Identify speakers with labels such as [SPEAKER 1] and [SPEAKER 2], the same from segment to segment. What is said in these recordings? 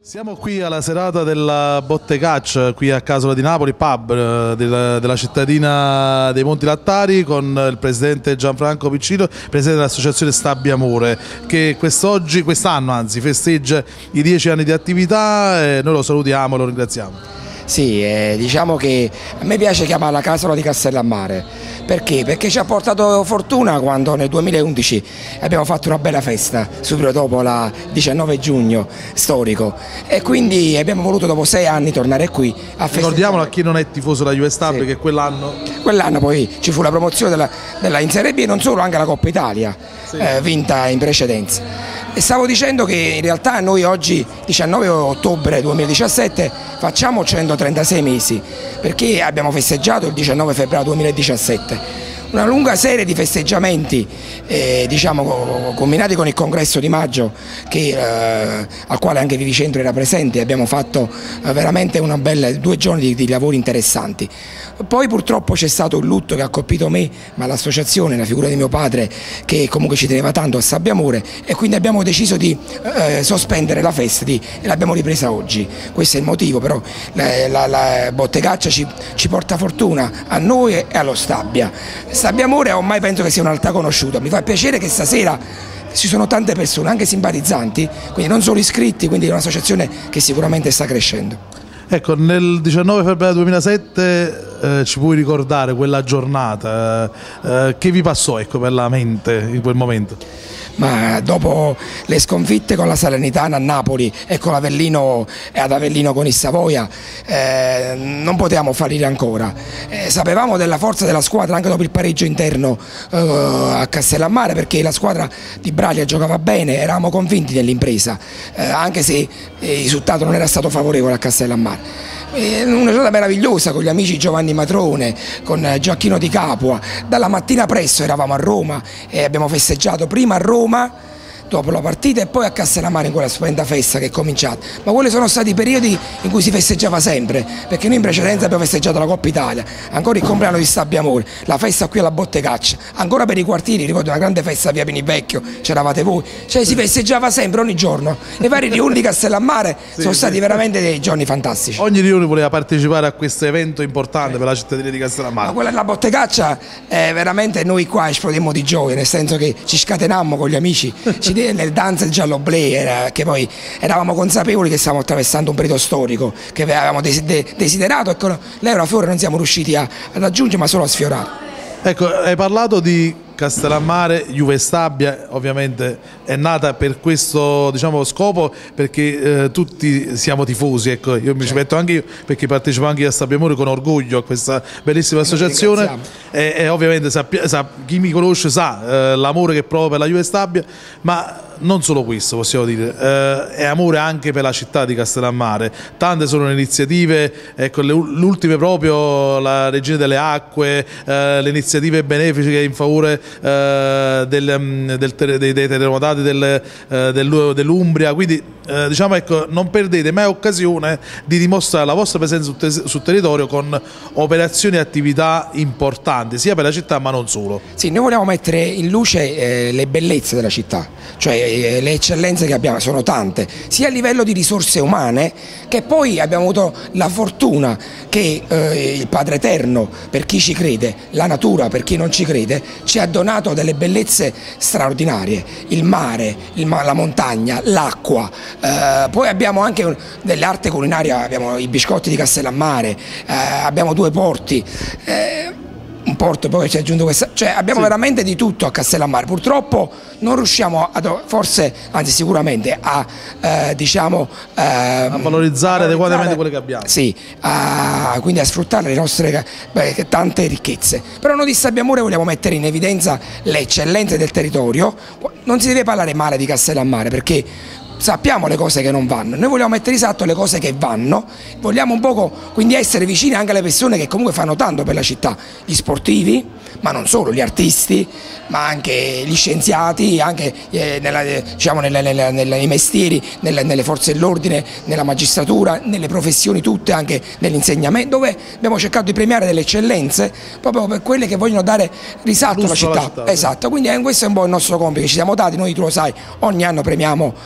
[SPEAKER 1] Siamo qui alla serata della Bottegaccia, qui a Casola di Napoli, pub della cittadina dei Monti Lattari, con il presidente Gianfranco Piccino, presidente dell'associazione Stabbiamore, che quest'anno festeggia i 10 anni di attività e noi lo salutiamo e lo ringraziamo.
[SPEAKER 2] Sì, diciamo che a me piace chiamarla Casola di Castellammare. Perché? Perché ci ha portato fortuna quando nel 2011 abbiamo fatto una bella festa, subito dopo la 19 giugno storico, e quindi abbiamo voluto dopo 6 anni tornare qui a festeggiare.
[SPEAKER 1] Ricordiamolo a chi non è tifoso della Juve Stabia, sì, che quell'anno
[SPEAKER 2] poi ci fu la promozione in Serie B e non solo, anche la Coppa Italia, sì, vinta in precedenza. E stavo dicendo che in realtà noi oggi, 19 ottobre 2017, facciamo 136 mesi, perché abbiamo festeggiato il 19 febbraio 2017. Una lunga serie di festeggiamenti, diciamo, combinati con il congresso di maggio al quale anche Vivi Centro era presente. Abbiamo fatto veramente 2 giorni di lavori interessanti. Poi purtroppo c'è stato un lutto che ha colpito me, ma l'associazione, la figura di mio padre, che comunque ci teneva tanto a Stabbiamore, e quindi abbiamo deciso di sospendere la festa e l'abbiamo ripresa oggi. Questo è il motivo, però la Bottegaccia ci porta fortuna a noi e allo Stabia. Stabbiamore ormai penso che sia una realtà conosciuta. Mi fa piacere che stasera ci sono tante persone, anche simpatizzanti, quindi non solo iscritti, quindi è un'associazione che sicuramente sta crescendo.
[SPEAKER 1] Ecco, nel 19 febbraio 2007 ci puoi ricordare quella giornata, che vi passò, ecco, per la mente in quel momento?
[SPEAKER 2] Ma dopo le sconfitte con la Salernitana a Napoli e con l'Avellino e ad Avellino con il Savoia, non potevamo fallire ancora. Sapevamo della forza della squadra anche dopo il pareggio interno a Castellammare, perché la squadra di Braglia giocava bene, eravamo convinti dell'impresa, anche se il risultato non era stato favorevole a Castellammare. Una giornata meravigliosa con gli amici Giovanni Matrone, con Gioacchino Di Capua. Dalla mattina presto eravamo a Roma e abbiamo festeggiato prima a Roma dopo la partita e poi a Castellammare in quella splendida festa che è cominciata. Ma quelli sono stati periodi in cui si festeggiava sempre, perché noi in precedenza abbiamo festeggiato la Coppa Italia, ancora il compleanno di Stabbiamore, la festa qui alla Bottegaccia, ancora per i quartieri, ricordo una grande festa a via Pinivecchio, c'eravate voi, cioè si festeggiava sempre ogni giorno. Le varie riunioni di Castellammare sono stati veramente dei giorni fantastici.
[SPEAKER 1] Ogni riunione voleva partecipare a questo evento importante per la cittadina di Castellammare.
[SPEAKER 2] Ma quella della Bottegaccia, veramente noi qua esplodemmo di gioia, nel senso che ci scatenammo con gli amici, nelle danze del giallo-blu, che poi eravamo consapevoli che stavamo attraversando un periodo storico che avevamo desiderato e con l'Euro Fiore non siamo riusciti ad aggiungere, ma solo a sfiorare.
[SPEAKER 1] Ecco, hai parlato di Castellammare, Juve Stabia, ovviamente è nata per questo, diciamo, scopo, perché tutti siamo tifosi, ecco, io mi ci metto anche io, perché partecipo anche io a Stabbiamore con orgoglio a questa bellissima associazione e ovviamente chi mi conosce sa l'amore che provo per la Juve Stabia, ma non solo questo, possiamo dire, è amore anche per la città di Castellammare. Tante sono le iniziative, ecco, l'ultima proprio la Regina delle Acque, le iniziative benefiche in favore dei terremotati dell'Umbria, quindi diciamo, ecco, non perdete mai occasione di dimostrare la vostra presenza sul territorio con operazioni e attività importanti sia per la città ma non solo.
[SPEAKER 2] Sì, noi vogliamo mettere in luce le bellezze della città, cioè le eccellenze che abbiamo, sono tante, sia a livello di risorse umane, che poi abbiamo avuto la fortuna che il Padre Eterno, per chi ci crede, la natura per chi non ci crede, ci ha donato delle bellezze straordinarie, il mare, la montagna, l'acqua, poi abbiamo anche delle arti culinarie, abbiamo i biscotti di Castellammare, abbiamo 2 porti, un porto poi ci è aggiunto questa, cioè abbiamo veramente di tutto a Castellammare. Purtroppo non riusciamo forse, anzi sicuramente a
[SPEAKER 1] valorizzare adeguatamente quelle che abbiamo.
[SPEAKER 2] Sì, quindi a sfruttare le nostre tante ricchezze. Però noi di Stabbiamore vogliamo mettere in evidenza le eccellenze del territorio. Non si deve parlare male di Castellammare, perché sappiamo le cose che non vanno, noi vogliamo mettere esatto le cose che vanno, vogliamo un poco quindi essere vicini anche alle persone che comunque fanno tanto per la città, gli sportivi, ma non solo, gli artisti, ma anche gli scienziati, anche diciamo, nei mestieri, nelle forze dell'ordine, nella magistratura, nelle professioni tutte, anche nell'insegnamento, dove abbiamo cercato di premiare delle eccellenze proprio per quelle che vogliono dare risalto alla città. Esatto, quindi questo è un po' il nostro compito che ci siamo dati, noi tu lo sai, ogni anno premiamo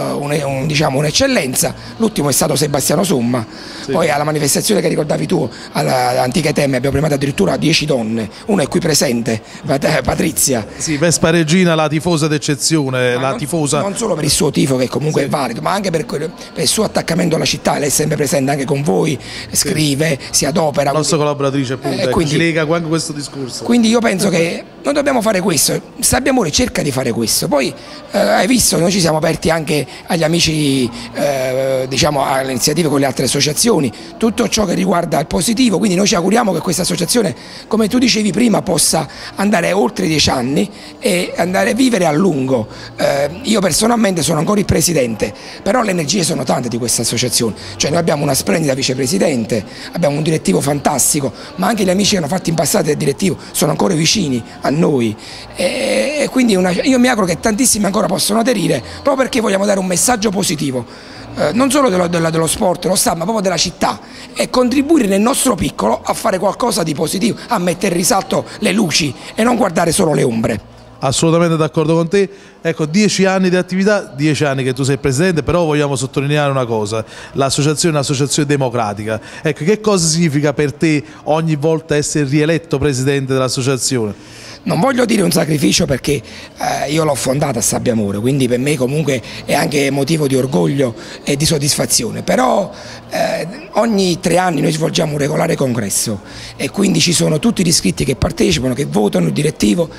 [SPEAKER 2] diciamo, un'eccellenza. L'ultimo è stato Sebastiano Somma, sì. Poi alla manifestazione che ricordavi tu, all'Antiche Temme, abbiamo premiato addirittura 10 donne, una è qui presente, Patrizia.
[SPEAKER 1] Sì, Vespa Regina, la tifosa d'eccezione, tifosa...
[SPEAKER 2] Non solo per il suo tifo che comunque sì. È valido, ma anche per il suo attaccamento alla città. Lei è sempre presente anche con voi, scrive, sì. Si adopera.
[SPEAKER 1] La nostra collaboratrice appunto, quindi, ci lega anche questo discorso.
[SPEAKER 2] Quindi io penso che noi dobbiamo fare questo, Sabbiamore cerca di fare questo, poi hai visto, noi ci siamo aperti anche agli amici, diciamo alle iniziative con le altre associazioni, tutto ciò che riguarda il positivo, quindi noi ci auguriamo che questa associazione, come tu dicevi prima, possa andare oltre 10 anni e andare a vivere a lungo. Io personalmente sono ancora il presidente, però le energie sono tante di questa associazione, cioè noi abbiamo una splendida vicepresidente, abbiamo un direttivo fantastico, ma anche gli amici che hanno fatto in passato del direttivo sono ancora vicini a noi e quindi io mi auguro che tantissimi ancora possano aderire proprio perché vogliamo dare un messaggio positivo, non solo dello sport, dello stadio, ma proprio della città, e contribuire nel nostro piccolo a fare qualcosa di positivo, a mettere in risalto le luci e non guardare solo le ombre.
[SPEAKER 1] Assolutamente d'accordo con te. Ecco, 10 anni di attività, 10 anni che tu sei presidente, però vogliamo sottolineare una cosa: l'associazione è un'associazione democratica. Ecco, che cosa significa per te ogni volta essere rieletto presidente dell'associazione?
[SPEAKER 2] Non voglio dire un sacrificio perché io l'ho fondata a Sabbiamore, quindi per me comunque è anche motivo di orgoglio e di soddisfazione, però ogni 3 anni noi svolgiamo un regolare congresso e quindi ci sono tutti gli iscritti che partecipano, che votano il direttivo.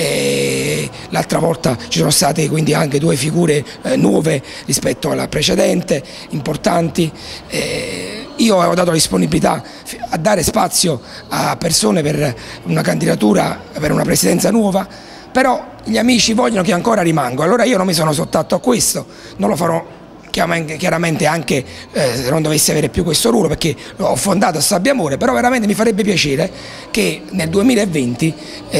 [SPEAKER 2] L'altra volta ci sono state quindi anche 2 figure nuove rispetto alla precedente, importanti. Io ho dato la disponibilità a dare spazio a persone per una candidatura, per una presidenza nuova, però gli amici vogliono che ancora rimango, allora io non mi sono sottratto a questo, non lo farò chiaramente anche se non dovessi avere più questo ruolo, perché l'ho fondato a Sabbiamore, però veramente mi farebbe piacere che nel 2020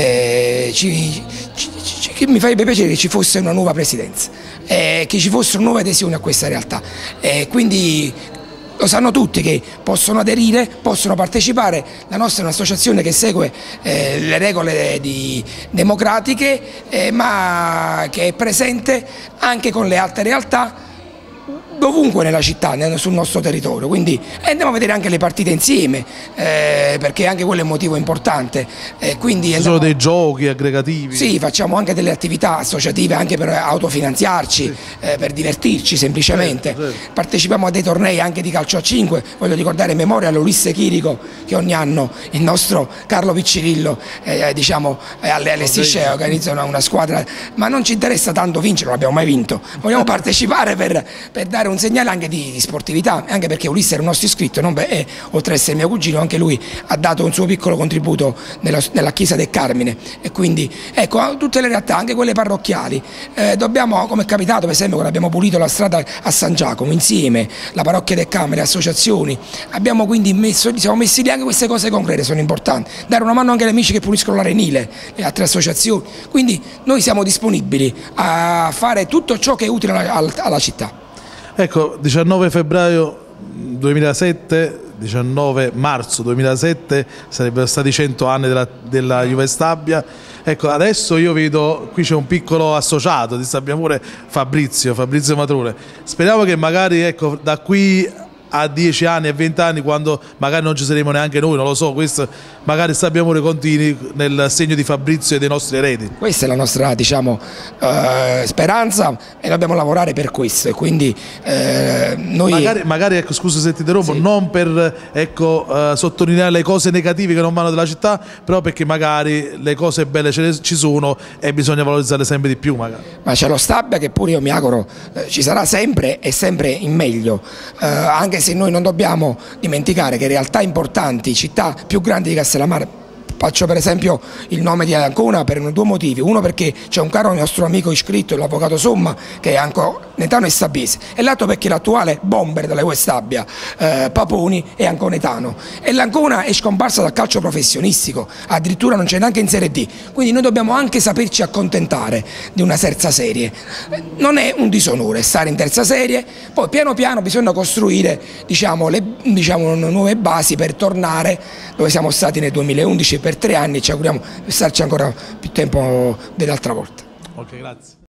[SPEAKER 2] mi farebbe piacere che ci fosse una nuova presidenza, che ci fossero nuove adesioni a questa realtà, quindi lo sanno tutti che possono aderire, possono partecipare. La nostra è un'associazione che segue le regole democratiche, ma che è presente anche con le altre realtà dovunque nella città, sul nostro territorio, quindi andiamo a vedere anche le partite insieme, perché anche quello è un motivo importante.
[SPEAKER 1] Ci sono dei giochi aggregativi?
[SPEAKER 2] Sì, facciamo anche delle attività associative anche per autofinanziarci, sì. Per divertirci semplicemente. Certo. Partecipiamo a dei tornei anche di calcio a 5, voglio ricordare in memoria all'Ulisse Chirico che ogni anno il nostro Carlo Piccirillo diciamo, allestisce e organizza una squadra, ma non ci interessa tanto vincere, non abbiamo mai vinto, vogliamo partecipare per dare un segnale anche di sportività, anche perché Ulisse era un nostro iscritto, oltre ad essere mio cugino anche lui ha dato un suo piccolo contributo nella chiesa del Carmine, e quindi ecco, tutte le realtà, anche quelle parrocchiali, dobbiamo, come è capitato per esempio quando abbiamo pulito la strada a San Giacomo insieme, la parrocchia del Camere, le associazioni, abbiamo quindi siamo messi lì, anche queste cose concrete sono importanti, dare una mano anche agli amici che puliscono l'Arenile, le altre associazioni, quindi noi siamo disponibili a fare tutto ciò che è utile alla città.
[SPEAKER 1] Ecco, 19 febbraio 2007, 19 marzo 2007 sarebbero stati 100 anni della Juve Stabia. Ecco, adesso io vedo, qui c'è un piccolo associato di Sabbiamore, Fabrizio Matrone. Speriamo che magari, ecco, da qui a 10 anni, a 20 anni, quando magari non ci saremo neanche noi, non lo so, questo magari Sabbiamore continui nel segno di Fabrizio e dei nostri eredi.
[SPEAKER 2] Questa è la nostra, diciamo, speranza e dobbiamo lavorare per questo, e quindi noi...
[SPEAKER 1] Magari ecco, scusa se ti interrompo, sì. Non per ecco, sottolineare le cose negative che non vanno della città, però perché magari le cose belle ci sono e bisogna valorizzarle sempre di più magari.
[SPEAKER 2] Ma c'è lo Stabia che pure io mi auguro ci sarà sempre e sempre in meglio, anche se noi non dobbiamo dimenticare che realtà importanti, città più grandi di Castellammare, faccio per esempio il nome di Ancona per 2 motivi: uno perché c'è un caro nostro amico iscritto, l'avvocato Somma, che è anconetano e sabbese, e l'altro perché l'attuale bomber della Juve Stabia, Paponi, è anconetano, e l'Ancona è scomparsa dal calcio professionistico, addirittura non c'è neanche in Serie D, quindi noi dobbiamo anche saperci accontentare di una terza serie. Non è un disonore stare in terza serie, poi piano piano bisogna costruire diciamo nuove basi per tornare dove siamo stati nel 2011 per 3 anni, e ci auguriamo di starci ancora più tempo dell'altra volta.
[SPEAKER 1] Ok, grazie.